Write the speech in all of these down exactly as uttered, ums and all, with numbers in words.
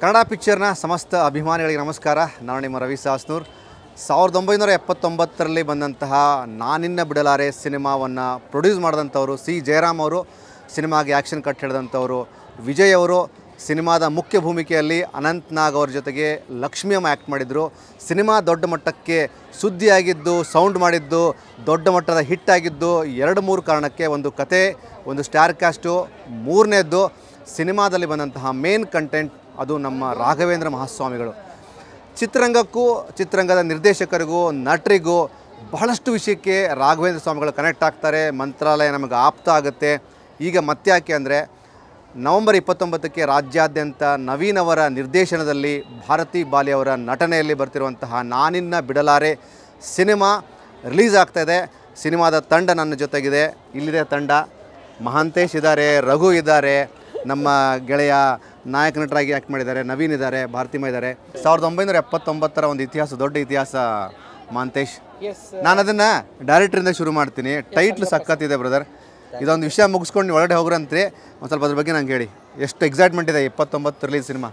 ಕನ್ನಡ ಪಿಕ್ಚರ್ನ ಸಮಸ್ತ ಅಭಿಮಾನಿಗಳಿಗೆ ನಮಸ್ಕಾರ. ನಾನು ನಿಮ್ಮ ರವಿ ಸಾಸ್ನೂರ್. ಸಾವಿರದ ಒಂಬೈನೂರ ಎಪ್ಪತ್ತೊಂಬತ್ತರಲ್ಲಿ ಬಂದಂತಹ ನಾನಿನ್ನ ಬಿಡಲಾರೆ ಸಿನಿಮಾವನ್ನು ಪ್ರೊಡ್ಯೂಸ್ ಮಾಡಿದಂಥವರು ಸಿ ಜಯರಾಮ್ ಅವರು, ಸಿನಿಮಾಗೆ ಆ್ಯಕ್ಷನ್ ಕಟ್ ಹಿಡಿದಂಥವರು ವಿಜಯ್ ಅವರು. ಸಿನಿಮಾದ ಮುಖ್ಯ ಭೂಮಿಕೆಯಲ್ಲಿ ಅನಂತ್ ನಾಗ್ ಅವ್ರ ಜೊತೆಗೆ ಲಕ್ಷ್ಮಿ ಅಮ್ಮ ಆ್ಯಕ್ಟ್ ಮಾಡಿದರು. ಸಿನಿಮಾ ದೊಡ್ಡ ಮಟ್ಟಕ್ಕೆ ಸುದ್ದಿಯಾಗಿದ್ದು, ಸೌಂಡ್ ಮಾಡಿದ್ದು, ದೊಡ್ಡ ಮಟ್ಟದ ಹಿಟ್ ಆಗಿದ್ದು ಎರಡು ಮೂರು ಕಾರಣಕ್ಕೆ. ಒಂದು ಕತೆ, ಒಂದು ಸ್ಟಾರ್ ಕ್ಯಾಸ್ಟು, ಮೂರನೇದ್ದು ಸಿನಿಮಾದಲ್ಲಿ ಬಂದಂತಹ ಮೇನ್ ಕಂಟೆಂಟ್ ಅದು ನಮ್ಮ ರಾಘವೇಂದ್ರ ಮಹಾಸ್ವಾಮಿಗಳು. ಚಿತ್ರರಂಗಕ್ಕೂ ಚಿತ್ರರಂಗದ ನಿರ್ದೇಶಕರಿಗೂ ನಟರಿಗೂ ಬಹಳಷ್ಟು ವಿಷಯಕ್ಕೆ ರಾಘವೇಂದ್ರ ಸ್ವಾಮಿಗಳು ಕನೆಕ್ಟ್ ಆಗ್ತಾರೆ. ಮಂತ್ರಾಲಯ ನಮಗೆ ಆಪ್ತ ಆಗುತ್ತೆ. ಈಗ ಮತ್ತ್ಯಾಕೆ ಅಂದರೆ ನವಂಬರ್ ಇಪ್ಪತ್ತೊಂಬತ್ತಕ್ಕೆ ರಾಜ್ಯಾದ್ಯಂತ ನವೀನ್ ಅವರ ನಿರ್ದೇಶನದಲ್ಲಿ ಭಾರತಿ ಬಾಲಿ ಅವರ ನಟನೆಯಲ್ಲಿ ಬರ್ತಿರುವಂತಹ ನಾನಿನ್ನ ಬಿಡಲಾರೆ ಸಿನಿಮಾ ರಿಲೀಸ್ ಆಗ್ತಾಯಿದೆ. ಸಿನಿಮಾದ ತಂಡ ನನ್ನ ಜೊತೆಗಿದೆ. ಇಲ್ಲಿದೆ ತಂಡ. ಮಹಾಂತೇಶ್ ಇದ್ದಾರೆ, ರಘು ಇದ್ದಾರೆ, ನಮ್ಮ ಗೆಳೆಯ ನಾಯಕ ನಟರಾಗಿ ಆ್ಯಕ್ಟ್ ಮಾಡಿದ್ದಾರೆ, ನವೀನ್ ಇದ್ದಾರೆ, ಭಾರತಿಮ ಇದ್ದಾರೆ. ಸಾವಿರದ ಒಂಬೈನೂರ ಎಪ್ಪತ್ತೊಂಬತ್ತರ ಒಂದು ಇತಿಹಾಸ, ದೊಡ್ಡ ಇತಿಹಾಸ ಮಹಾಂತೇಶ್. ನಾನು ಅದನ್ನು ಡೈರೆಕ್ಟ್ರಿಂದ ಶುರು ಮಾಡ್ತೀನಿ. ಟೈಟ್ಲ್ ಸಖತ್ತಿದೆ ಬ್ರದರ್. ಇದೊಂದು ವಿಷಯ ಮುಗಿಸ್ಕೊಂಡು ನೀವು ಒಳಗಡೆ ಹೋಗ್ರಂತ್ರಿ. ಒಂದು ಸ್ವಲ್ಪ ಅದ್ರ ಬಗ್ಗೆ ನಂಗೆ ಹೇಳಿ, ಎಷ್ಟು ಎಕ್ಸೈಟ್ಮೆಂಟ್ ಇದೆ ಇಪ್ಪತ್ತೊಂಬತ್ತು ರಿಲೀಸ್ ಸಿನಿಮಾ?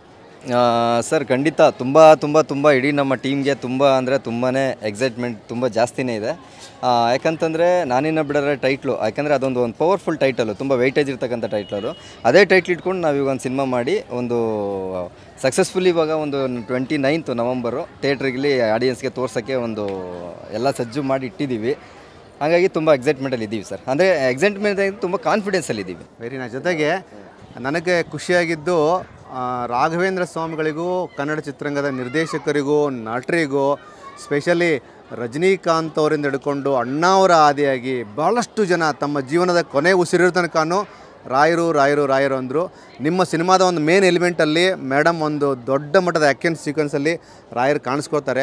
ಸರ್ ಖಂಡಿತ ತುಂಬ ತುಂಬ ತುಂಬ ಇಡೀ ನಮ್ಮ ಟೀಮ್ಗೆ ತುಂಬ ಅಂದರೆ ತುಂಬಾ ಎಕ್ಸೈಟ್ಮೆಂಟ್ ತುಂಬ ಜಾಸ್ತಿನೇ ಇದೆ. ಯಾಕಂತಂದರೆ ನಾನಿನ್ನ ಬಿಡಲಾರೆ ಟೈಟ್ಲು, ಯಾಕಂದರೆ ಅದೊಂದು ಒಂದು ಪವರ್ಫುಲ್ ಟೈಟಲು, ತುಂಬ ವೆಯ್ಟೇಜ್ ಇರ್ತಕ್ಕಂಥ ಟೈಟ್ಲದು. ಅದೇ ಟೈಟ್ಲ್ ಇಟ್ಕೊಂಡು ನಾವು ಇವಾಗ ಒಂದು ಸಿನಿಮಾ ಮಾಡಿ ಒಂದು ಸಕ್ಸಸ್ಫುಲಿ ಇವಾಗ ಒಂದು ಟ್ವೆಂಟಿ ನೈನ್ತ್ ನವಂಬರು ಥಿಯೇಟ್ರಿಗೆ ಆಡಿಯನ್ಸ್ಗೆ ತೋರ್ಸೋಕ್ಕೆ ಒಂದು ಎಲ್ಲ ಸಜ್ಜು ಮಾಡಿ ಇಟ್ಟಿದ್ದೀವಿ. ಹಾಗಾಗಿ ತುಂಬ ಎಕ್ಸೈಟ್ಮೆಂಟಲ್ಲಿ ಇದ್ದೀವಿ ಸರ್. ಅಂದರೆ ಎಕ್ಸೈಟ್ಮೆಂಟ್ ತುಂಬ ಕಾನ್ಫಿಡೆನ್ಸಲ್ಲಿ ಇದ್ದೀವಿ. Very nice. ಜೊತೆಗೆ ನನಗೆ ಖುಷಿಯಾಗಿದ್ದು ರಾಘವೇಂದ್ರ ಸ್ವಾಮಿಗಳಿಗೂ ಕನ್ನಡ ಚಿತ್ರರಂಗದ ನಿರ್ದೇಶಕರಿಗೂ ನಟರಿಗೂ ಸ್ಪೆಷಲಿ ರಜನಿಕಾಂತ್ ಅವರಿಂದ ಹಿಡ್ಕೊಂಡು ಅಣ್ಣಾವರ ಆದಿಯಾಗಿ ಭಾಳಷ್ಟು ಜನ ತಮ್ಮ ಜೀವನದ ಕೊನೆ ಉಸಿರಿರೋ ತನಕನೂ ರಾಯರು ರಾಯರು ರಾಯರು ಅಂದರು. ನಿಮ್ಮ ಸಿನಿಮಾದ ಒಂದು ಮೇನ್ ಎಲಿಮೆಂಟಲ್ಲಿ ಮೇಡಮ್ ಒಂದು ದೊಡ್ಡ ಮಟ್ಟದ ಆ್ಯಕ್ಷನ್ ಸೀಕ್ವೆನ್ಸಲ್ಲಿ ರಾಯರು ಕಾಣಿಸ್ಕೊಳ್ತಾರೆ.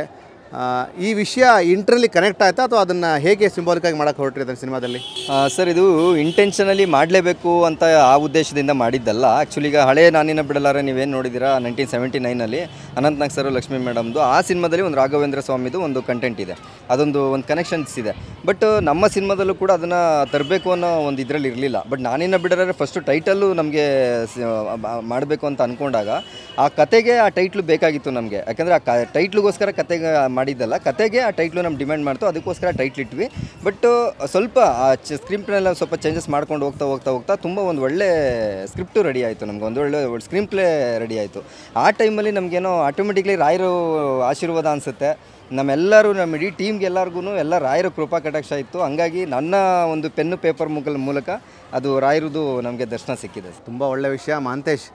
ಈ ವಿಷಯ ಇಂಟ್ರಲ್ಲಿ ಕನೆಕ್ಟ್ ಆಯಿತಾ ಅಥವಾ ಅದನ್ನು ಹೇಗೆ ಸಿಂಬಾಲಿಕಾಗಿ ಮಾಡೋಕ್ಕೆ ಹೊರಟಿದ್ದಾರೆ ಸಿನಿಮಾದಲ್ಲಿ? ಸರ್ ಇದು ಇಂಟೆನ್ಷನಲಿ ಮಾಡಲೇಬೇಕು ಅಂತ ಆ ಉದ್ದೇಶದಿಂದ ಮಾಡಿದ್ದಲ್ಲ. ಆ್ಯಕ್ಚುಲಿ ಈಗ ಹಳೆ ನಾನಿನ್ನ ಬಿಡಲಾರೆ ನೀವೇನು ನೋಡಿದ್ದೀರಾ ನೈನ್ಟೀನ್ ಸೆವೆಂಟಿ ನೈನಲ್ಲಿ ಅನಂತ್ ನಾಗ್ ಸರ್ ಲಕ್ಷ್ಮೀ ಮೇಡಮ್ದು, ಆ ಸಿನಿಮಾದಲ್ಲಿ ಒಂದು ರಾಘವೇಂದ್ರ ಸ್ವಾಮಿದು ಒಂದು ಕಂಟೆಂಟ್ ಇದೆ, ಅದೊಂದು ಒಂದು ಕನೆಕ್ಷನ್ಸ್ ಇದೆ. ಬಟ್ ನಮ್ಮ ಸಿನಿಮಾದಲ್ಲೂ ಕೂಡ ಅದನ್ನು ತರಬೇಕು ಅನ್ನೋ ಒಂದು ಇದರಲ್ಲಿ ಇರಲಿಲ್ಲ. ಬಟ್ ನಾನಿನ್ನ ಬಿಡಲಾರೆ ಫಸ್ಟು ಟೈಟಲ್ಲು ನಮಗೆ ಮಾಡಬೇಕು ಅಂತ ಅಂದ್ಕೊಂಡಾಗ ಆ ಕತೆಗೆ ಆ ಟೈಟ್ಲು ಬೇಕಾಗಿತ್ತು ನಮಗೆ. ಯಾಕಂದರೆ ಆ ಕ ಟೈಟ್ಲಿಗೋಸ್ಕರ ಕತೆಗೆ ಮಾಡಿದ್ದಲ್ಲ, ಕತೆಗೆ ಆ ಟೈಟ್ಲು ನಮ್ಗೆ ಡಿಮ್ಯಾಂಡ್ ಮಾಡ್ತು, ಅದಕ್ಕೋಸ್ಕರ ಟೈಟ್ಲ್ ಇಟ್ವಿ. ಬಟ್ ಸ್ವಲ್ಪ ಆ ಚ ಸ್ಕ್ರೀನ್ ಪ್ಲೇನೆಲ್ಲ ಸ್ವಲ್ಪ ಚೇಂಜಸ್ ಮಾಡ್ಕೊಂಡು ಹೋಗ್ತಾ ಹೋಗ್ತಾ ಹೋಗ್ತಾ ತುಂಬ ಒಂದು ಒಳ್ಳೆ ಸ್ಕ್ರಿಪ್ಟು ರೆಡಿ ಆಯಿತು, ನಮ್ಗೆ ಒಂದು ಒಳ್ಳೆ ಸ್ಕ್ರೀನ್ ಪ್ಲೇ ರೆಡಿ ಆಯಿತು. ಆ ಟೈಮಲ್ಲಿ ನಮಗೇನೋ ಆಟೋಮೆಟಿಕ್ಲಿ ರಾಯರು ಆಶೀರ್ವಾದ ಅನಿಸುತ್ತೆ ನಮ್ಮೆಲ್ಲರೂ, ನಮ್ಮ ಇಡೀ ಟೀಮ್ಗೆ ಎಲ್ಲರಿಗೂ ಎಲ್ಲ ರಾಯರ ಕೃಪಾ ಕಟಾಕ್ಷ ಇತ್ತು. ಹಂಗಾಗಿ ನನ್ನ ಒಂದು ಪೆನ್ನು ಪೇಪರ್ ಮುಗಲ್ ಮೂಲಕ ಅದು ರಾಯರದು ನಮಗೆ ದರ್ಶನ ಸಿಕ್ಕಿದೆ. ತುಂಬ ಒಳ್ಳೆಯ ವಿಷಯ. ಮಹಾಂತೇಶ್,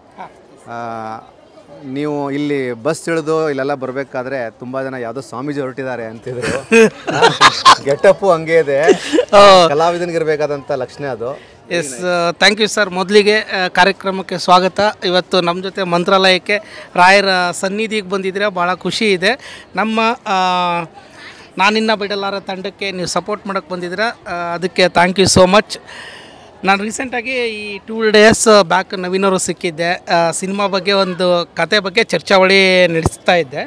ನೀವು ಇಲ್ಲಿ ಬಸ್ ಇಳಿದು ಇಲ್ಲೆಲ್ಲ ಬರಬೇಕಾದ್ರೆ ತುಂಬ ಜನ ಯಾವುದೋ ಸ್ವಾಮೀಜಿ ಹೊರಟಿದ್ದಾರೆ ಅಂತಿದ್ರು. ಗೆಟಪ್ಪು ಹಂಗೆ ಇದೆ, ಕಲಾವಿದನಿಗಿರಬೇಕಾದಂಥ ಲಕ್ಷಣ ಅದು. Yes, thank you sir. ಮೊದಲಿಗೆ ಕಾರ್ಯಕ್ರಮಕ್ಕೆ ಸ್ವಾಗತ. ಇವತ್ತು ನಮ್ಮ ಜೊತೆ ಮಂತ್ರಾಲಯಕ್ಕೆ ರಾಯರ ಸನ್ನಿಧಿಗೆ ಬಂದಿದ್ದೀರಾ, ಭಾಳ ಖುಷಿ ಇದೆ. ನಮ್ಮ ನಾನಿನ್ನ ಬಿಡಲಾರ ತಂಡಕ್ಕೆ ನೀವು ಸಪೋರ್ಟ್ ಮಾಡೋಕ್ಕೆ ಬಂದಿದ್ದೀರಾ, ಅದಕ್ಕೆ ಥ್ಯಾಂಕ್ ಯು ಸೋ ಮಚ್. ನಾನು ರೀಸೆಂಟಾಗಿ ಈ ಟೂ ಡೇಸ್ ಬ್ಯಾಕ್ ನವೀನವರು ಸಿಕ್ಕಿದ್ದೆ. ಸಿನಿಮಾ ಬಗ್ಗೆ ಒಂದು ಕತೆ ಬಗ್ಗೆ ಚರ್ಚಾವಳಿ ನಡೆಸ್ತಾ ಇದ್ದೆ.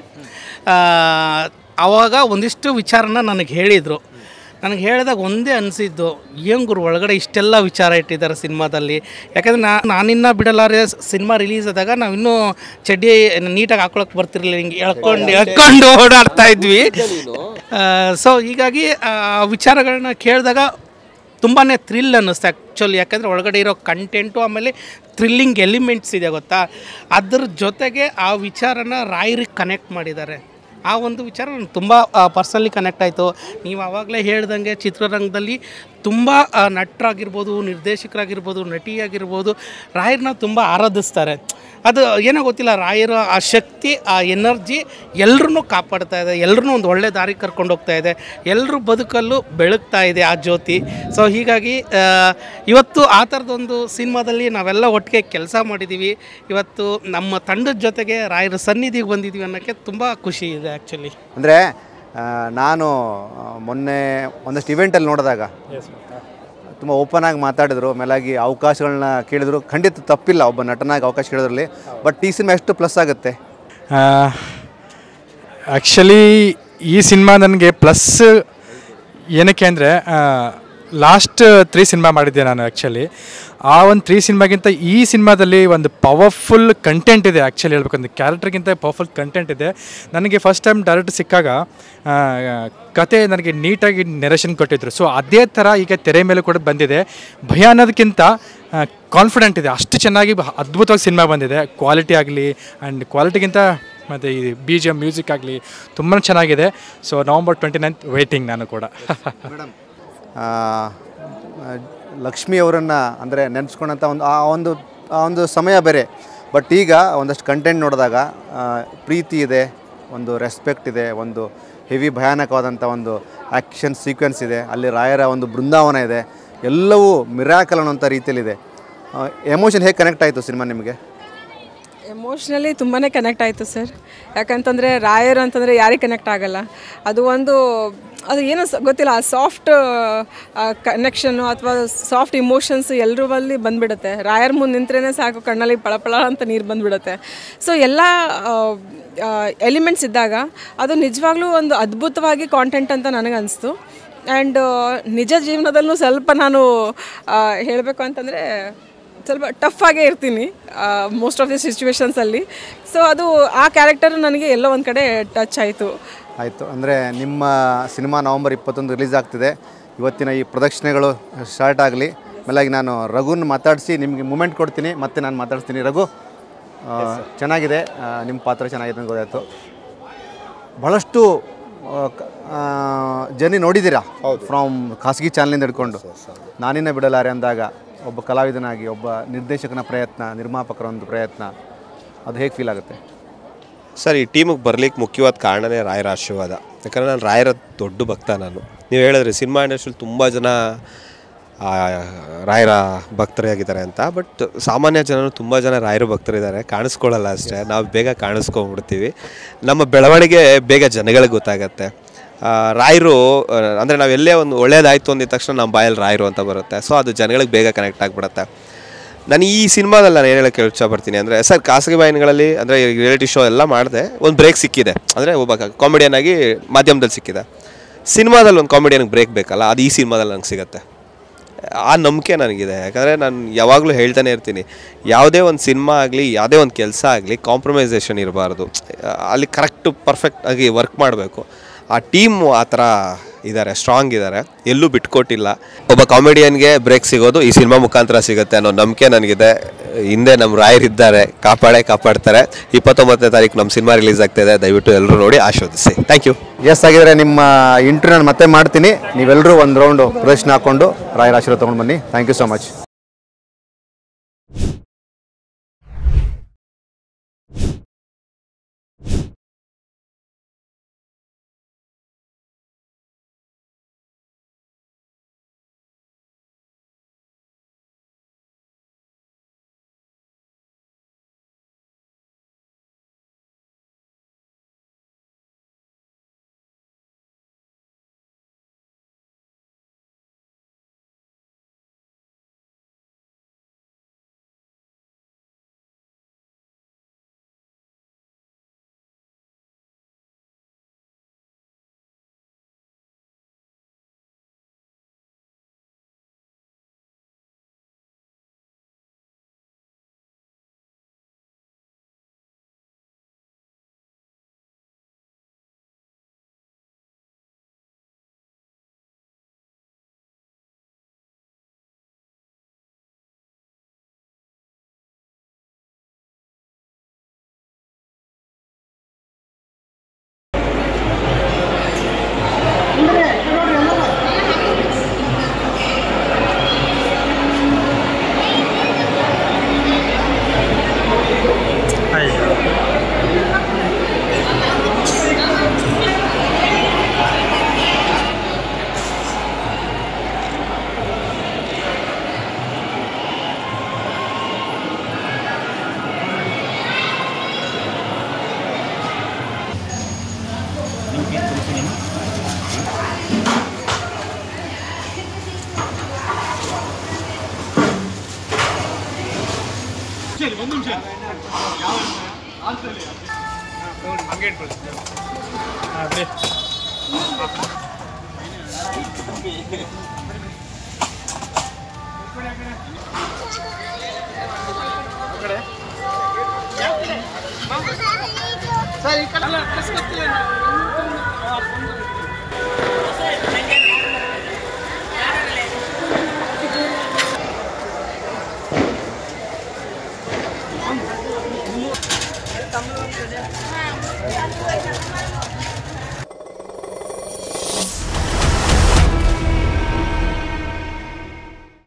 ಆವಾಗ ಒಂದಿಷ್ಟು ವಿಚಾರನ ನನಗೆ ಹೇಳಿದರು. ನನಗೆ ಹೇಳಿದಾಗ ಒಂದೇ ಅನಿಸಿದ್ದು, ಏನು ಗುರು ಒಳಗಡೆ ಇಷ್ಟೆಲ್ಲ ವಿಚಾರ ಇಟ್ಟಿದ್ದಾರೆ ಸಿನಿಮಾದಲ್ಲಿ. ಯಾಕಂದರೆ ನಾ ನಾನಿನ್ನ ಬಿಡಲಾರೆ ಸಿನಿಮಾ ರಿಲೀಸ್ ಆದಾಗ ನಾವು ಇನ್ನೂ ಚಡ್ಡಿ ನೀಟಾಗಿ ಹಾಕೊಳಕ್ಕೆ ಬರ್ತಿರಲಿಲ್ಲ, ಹಿಂಗೆ ಎಳ್ಕೊಂಡು ಎಳ್ಕೊಂಡು ಓಡಾಡ್ತಾ ಇದ್ವಿ. ಸೊ ಹೀಗಾಗಿ ವಿಚಾರಗಳನ್ನ ಕೇಳಿದಾಗ ತುಂಬಾ ಥ್ರಿಲ್ ಅನ್ನಿಸ್ತು ಆ್ಯಕ್ಚುಲಿ. ಯಾಕಂದರೆ ಒಳಗಡೆ ಇರೋ ಕಂಟೆಂಟು ಆಮೇಲೆ ಥ್ರಿಲ್ಲಿಂಗ್ ಎಲಿಮೆಂಟ್ಸ್ ಇದೆ ಗೊತ್ತಾ, ಅದ್ರ ಜೊತೆಗೆ ಆ ವಿಚಾರನ ರಾಯರಿಗೆ ಕನೆಕ್ಟ್ ಮಾಡಿದ್ದಾರೆ. ಆ ಒಂದು ವಿಚಾರ ನನಗೆ ತುಂಬ ಪರ್ಸನಲಿ ಕನೆಕ್ಟ್ ಆಯಿತು. ನೀವು ಆವಾಗಲೇ ಹೇಳ್ದಂಗೆ ಚಿತ್ರರಂಗದಲ್ಲಿ ತುಂಬ ನಟರಾಗಿರ್ಬೋದು, ನಿರ್ದೇಶಕರಾಗಿರ್ಬೋದು, ನಟಿಯಾಗಿರ್ಬೋದು ರಾಯರನ್ನ ತುಂಬ ಆರಾಧಿಸ್ತಾರೆ. ಅದು ಏನೋ ಗೊತ್ತಿಲ್ಲ, ರಾಯರ ಆ ಶಕ್ತಿ, ಆ ಎನರ್ಜಿ ಎಲ್ಲರೂ ಕಾಪಾಡ್ತಾ ಇದೆ, ಎಲ್ಲರೂ ಒಂದು ಒಳ್ಳೆ ದಾರಿ ಕರ್ಕೊಂಡು ಹೋಗ್ತಾ ಇದೆ, ಎಲ್ಲರೂ ಬದುಕಲ್ಲೂ ಬೆಳಗ್ತಾ ಇದೆ ಆ ಜ್ಯೋತಿ. ಸೊ ಹೀಗಾಗಿ ಇವತ್ತು ಆ ಥರದೊಂದು ಸಿನಿಮಾದಲ್ಲಿ ನಾವೆಲ್ಲ ಒಟ್ಟಿಗೆ ಕೆಲಸ ಮಾಡಿದ್ದೀವಿ. ಇವತ್ತು ನಮ್ಮ ತಂಡದ ಜೊತೆಗೆ ರಾಯರ ಸನ್ನಿಧಿಗೆ ಬಂದಿದ್ದೀವಿ ಅನ್ನೋಕ್ಕೆ ತುಂಬ ಖುಷಿ ಇದೆ ಆ್ಯಕ್ಚುಲಿ. ಅಂದರೆ ನಾನು ಮೊನ್ನೆ ಒಂದಷ್ಟು ಇವೆಂಟಲ್ಲಿ ನೋಡಿದಾಗ ತುಂಬ ಓಪನ್ ಆಗಿ ಮಾತಾಡಿದ್ರು, ಮೇಲಾಗಿ ಅವಕಾಶಗಳನ್ನ ಕೇಳಿದ್ರು. ಖಂಡಿತ ತಪ್ಪಿಲ್ಲ ಒಬ್ಬ ನಟನಾಗಿ ಅವಕಾಶ ಕೇಳೋದ್ರಲ್ಲಿ. ಬಟ್ ಈ ಸಿನಿಮಾ ಎಷ್ಟು ಪ್ಲಸ್ ಆಗುತ್ತೆ? ಆ್ಯಕ್ಚುಲಿ ಈ ಸಿನಿಮಾ ನನಗೆ ಪ್ಲಸ್ ಏನಕ್ಕೆ ಅಂದರೆ ಲಾಸ್ಟ್ ತ್ರೀ ಸಿನಿಮಾ ಮಾಡಿದ್ದೆ ನಾನು ಆ್ಯಕ್ಚುಲಿ. ಆ ಒಂದು ತ್ರೀ ಸಿನಿಮಾಗಿಂತ ಈ ಸಿನಿಮಾದಲ್ಲಿ ಒಂದು ಪವರ್ಫುಲ್ ಕಂಟೆಂಟ್ ಇದೆ. ಆ್ಯಕ್ಚುಲಿ ಹೇಳ್ಬೇಕಂದ್ರೆ ಕ್ಯಾರೆಕ್ಟರ್ಗಿಂತ ಪವರ್ಫುಲ್ ಕಂಟೆಂಟ್ ಇದೆ. ನನಗೆ ಫಸ್ಟ್ ಟೈಮ್ ಡೈರೆಕ್ಟ್ ಸಿಕ್ಕಾಗ ಕತೆ ನನಗೆ ನೀಟಾಗಿ ನೆರೇಷನ್ ಕೊಟ್ಟಿದ್ರು. ಸೊ ಅದೇ ಥರ ಈಗ ತೆರೆ ಮೇಲೆ ಕೂಡ ಬಂದಿದೆ. ಭಯ ಅನ್ನೋದಕ್ಕಿಂತ ಕಾನ್ಫಿಡೆಂಟ್ ಇದೆ. ಅಷ್ಟು ಚೆನ್ನಾಗಿ ಅದ್ಭುತವಾಗಿ ಸಿನಿಮಾ ಬಂದಿದೆ. ಕ್ವಾಲಿಟಿ ಆಗಲಿ ಆ್ಯಂಡ್ ಕ್ವಾಲಿಟಿಗಿಂತ ಮತ್ತು ಈ ಬಿ ಜಿ ಎಮ್ ಮ್ಯೂಸಿಕ್ ಆಗಲಿ ತುಂಬಾ ಚೆನ್ನಾಗಿದೆ. So November twenty ninth waiting ನಾನು ಕೂಡ. ಮೇಡಮ್, ಲಕ್ಷ್ಮಿ ಅವರನ್ನು ಅಂದರೆ ನೆನೆಸ್ಕೊಂಡಂಥ ಒಂದು ಆ ಒಂದು ಆ ಒಂದು ಸಮಯ ಬೇರೆ. ಬಟ್ ಈಗ ಒಂದಷ್ಟು ಕಂಟೆಂಟ್ ನೋಡಿದಾಗ ಪ್ರೀತಿ ಇದೆ, ಒಂದು ರೆಸ್ಪೆಕ್ಟ್ ಇದೆ, ಒಂದು ಹೆವಿ ಭಯಾನಕವಾದಂಥ ಒಂದು ಆ್ಯಕ್ಷನ್ ಸೀಕ್ವೆನ್ಸ್ ಇದೆ, ಅಲ್ಲಿ ರಾಯರ ಒಂದು ಬೃಂದಾವನ ಇದೆ, ಎಲ್ಲವೂ ಮಿರಾಕಲ್ ಅನ್ನೋಂಥ ರೀತಿಯಲ್ಲಿದೆ. ಎಮೋಷನ್ ಹೇಗೆ ಕನೆಕ್ಟ್ ಆಯಿತು ಸಿನಿಮಾ ನಿಮಗೆ? ಎಮೋಷ್ನಲಿ ತುಂಬಾ ಕನೆಕ್ಟ್ ಆಯಿತು ಸರ್. ಯಾಕಂತಂದರೆ ರಾಯರು ಅಂತಂದರೆ ಯಾರಿಗೆ ಕನೆಕ್ಟ್ ಆಗಲ್ಲ. ಅದು ಒಂದು ಅದು ಏನೋ ಗೊತ್ತಿಲ್ಲ, ಆ ಸಾಫ್ಟ್ ಕನೆಕ್ಷನ್ನು ಅಥವಾ ಸಾಫ್ಟ್ ಇಮೋಷನ್ಸ್ ಎಲ್ಲರಲ್ಲಿ ಬಂದುಬಿಡುತ್ತೆ. ರಾಯರ್ ಮುಂದೆ ನಿಂತ್ರೇ ಸಾಕು, ಕಣ್ಣಲ್ಲಿ ಪಳಪಳ ಅಂತ ನೀರು ಬಂದುಬಿಡುತ್ತೆ. ಸೊ ಎಲ್ಲ ಎಲಿಮೆಂಟ್ಸ್ ಇದ್ದಾಗ ಅದು ನಿಜವಾಗ್ಲೂ ಒಂದು ಅದ್ಭುತವಾಗಿ ಕಾಂಟೆಂಟ್ ಅಂತ ನನಗೆ ಅನಿಸ್ತು. ಆ್ಯಂಡ್ ನಿಜ ಜೀವನದಲ್ಲೂ ಸ್ವಲ್ಪ ನಾನು ಹೇಳಬೇಕು ಅಂತಂದರೆ ಸ್ವಲ್ಪ ಟಫಾಗೇ ಇರ್ತೀನಿ ಮೋಸ್ಟ್ ಆಫ್ ದಿ ಸಿಚುವೇಶನ್ಸಲ್ಲಿ. ಸೊ ಅದು ಆ ಕ್ಯಾರೆಕ್ಟರ್ ನನಗೆ ಎಲ್ಲೋ ಒಂದು ಕಡೆ ಟಚ್ ಆಯಿತು. ಆಯಿತು. ಅಂದರೆ ನಿಮ್ಮ ಸಿನಿಮಾ ನವಂಬರ್ ಇಪ್ಪತ್ತೊಂದು ರಿಲೀಸ್ ಆಗ್ತಿದೆ. ಇವತ್ತಿನ ಈ ಪ್ರದರ್ಶನಗಳು ಸ್ಟಾರ್ಟ್ ಆಗಲಿ. ಆಮೇಲಾಗಿ ನಾನು ರಘುನ ಮಾತಾಡಿಸಿ ನಿಮಗೆ ಮೂಮೆಂಟ್ ಕೊಡ್ತೀನಿ, ಮತ್ತು ನಾನು ಮಾತಾಡ್ತೀನಿ. ರಘು, ಚೆನ್ನಾಗಿದೆ, ನಿಮ್ಮ ಪಾತ್ರ ಚೆನ್ನಾಗಿದೆ ಅಂತ ಗೊತ್ತಾಯಿತು. ಭಾಳಷ್ಟು ಜರ್ನಿ ನೋಡಿದ್ದೀರಾ ಫ್ರಮ್ ಖಾಸಗಿ ಚಾನಲಿಂದ ಹಿಡ್ಕೊಂಡು. ನಾನಿನ್ನ ಬಿಡಲಾರೆ ಅಂದಾಗ ಒಬ್ಬ ಕಲಾವಿದನಾಗಿ, ಒಬ್ಬ ನಿರ್ದೇಶಕನ ಪ್ರಯತ್ನ, ನಿರ್ಮಾಪಕರ ಒಂದು ಪ್ರಯತ್ನ, ಅದು ಹೇಗೆ ಫೀಲ್ ಆಗುತ್ತೆ ಸರ್? ಈ ಟೀಮಿಗೆ ಬರಲಿಕ್ಕೆ ಮುಖ್ಯವಾದ ಕಾರಣವೇ ರಾಯರ ಆಶೀರ್ವಾದ. ಯಾಕಂದರೆ ನಾನು ರಾಯರ ದೊಡ್ಡ ಭಕ್ತ. ನಾನು ನೀವು ಹೇಳಿದ್ರಿ ಸಿನಿಮಾ ಇಂಡಸ್ಟ್ರಿಯಲ್ಲಿ ತುಂಬ ಜನ ರಾಯರ ಭಕ್ತರೇ ಆಗಿದ್ದಾರೆ ಅಂತ. ಬಟ್ ಸಾಮಾನ್ಯ ಜನರು ತುಂಬ ಜನ ರಾಯರ ಭಕ್ತರಿದ್ದಾರೆ, ಕಾಣಿಸ್ಕೊಳ್ಳಲ್ಲ ಅಷ್ಟೇ. ನಾವು ಬೇಗ ಕಾಣಿಸ್ಕೊಂಡ್ಬಿಡ್ತೀವಿ. ನಮ್ಮ ಬೆಳವಣಿಗೆ ಬೇಗ ಜನಗಳಿಗೆ ಗೊತ್ತಾಗತ್ತೆ. ರಾಯರು ಅಂದರೆ ನಾವು ಎಲ್ಲೇ ಒಂದು ಒಳ್ಳೇದಾಯಿತು ಅಂದಿದ ತಕ್ಷಣ ನಮ್ಮ ಬಾಯಲ್ಲಿ ರಾಯರು ಅಂತ ಬರುತ್ತೆ. ಸೊ ಅದು ಜನಗಳಿಗೆ ಬೇಗ ಕನೆಕ್ಟ್ ಆಗಿಬಿಡುತ್ತೆ. ನಾನು ಈ ಸಿನಿಮಾದಲ್ಲಿ ನಾನು ಏನು ಹೇಳೋಕ್ಕೆ ಇಷ್ಟಪಡ್ತೀನಿ ಅಂದರೆ, ಸರ್ ಖಾಸಗಿ ವಾಹಿನಿಗಳಲ್ಲಿ ಅಂದರೆ ರಿಯಾಲಿಟಿ ಶೋ ಎಲ್ಲ ಮಾಡಿದೆ, ಒಂದು ಬ್ರೇಕ್ ಸಿಕ್ಕಿದೆ. ಅಂದರೆ ಒಬ್ಬ ಕಾಮಿಡಿಯನ್ ಆಗಿ ಮಾಧ್ಯಮದಲ್ಲಿ ಸಿಕ್ಕಿದೆ. ಸಿನಿಮಾದಲ್ಲಿ ಒಂದು ಕಾಮಿಡಿಯನ್ಗೆ ಬ್ರೇಕ್ ಬೇಕಲ್ಲ, ಅದು ಈ ಸಿನಿಮಾದಲ್ಲಿ ನನಗೆ ಸಿಗುತ್ತೆ. ಆ ನಂಬಿಕೆ ನನಗಿದೆ. ಯಾಕಂದರೆ ನಾನು ಯಾವಾಗಲೂ ಹೇಳ್ತಾನೆ ಇರ್ತೀನಿ, ಯಾವುದೇ ಒಂದು ಸಿನಿಮಾ ಆಗಲಿ, ಯಾವುದೇ ಒಂದು ಕೆಲಸ ಆಗಲಿ, ಕಾಂಪ್ರಮೈಸೇಷನ್ ಇರಬಾರ್ದು. ಅಲ್ಲಿ ಕರೆಕ್ಟು ಪರ್ಫೆಕ್ಟಾಗಿ ವರ್ಕ್ ಮಾಡಬೇಕು. ಆ ಟೀಮು ಆ ಥರ ಇದ್ದಾರೆ, ಸ್ಟ್ರಾಂಗ್ ಇದ್ದಾರೆ, ಎಲ್ಲೂ ಬಿಟ್ಕೊಟ್ಟಿಲ್ಲ. ಒಬ್ಬ ಕಾಮಿಡಿಯನ್ಗೆ ಬ್ರೇಕ್ ಸಿಗೋದು ಈ ಸಿನಿಮಾ ಮುಖಾಂತರ ಸಿಗುತ್ತೆ ಅನ್ನೋ ನಂಬಿಕೆ ನನಗಿದೆ. ಹಿಂದೆ ನಮ್ಮ ರಾಯರಿದ್ದಾರೆ, ಕಾಪಾಡೇ ಕಾಪಾಡ್ತಾರೆ. ಇಪ್ಪತ್ತೊಂಬತ್ತನೇ ತಾರೀಕು ನಮ್ಮ ಸಿನಿಮಾ ರಿಲೀಸ್ ಆಗ್ತಾಯಿದೆ. ದಯವಿಟ್ಟು ಎಲ್ಲರೂ ನೋಡಿ ಆಶೀರ್ವದಿಸಿ. Thank you. ಎಸ್, ಆಗಿದ್ರೆ ನಿಮ್ಮ ಇಂಟರ್ವ್ಯೂ ನಾನು ಮತ್ತೆ ಮಾಡ್ತೀನಿ. ನೀವೆಲ್ಲರೂ ಒಂದು ರೌಂಡು ಪ್ರದರ್ಶನ ಹಾಕ್ಕೊಂಡು ರಾಯರ ಆಶೀರ್ವಾದ ತೊಗೊಂಡು ಬನ್ನಿ. Thank you so much. Thank you.